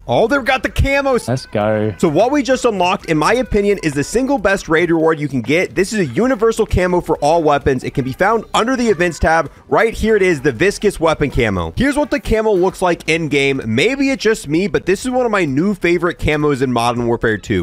Oh, they've got the camos. Let's go. So what we just unlocked, in my opinion, is the single best raid reward you can get. This is a universal camo for all weapons. It can be found under the events tab. Right here it is, the viscous weapon camo. Here's what the camo looks like in game. Maybe it's just me, but this is one of my new favorite camos in Modern Warfare 2.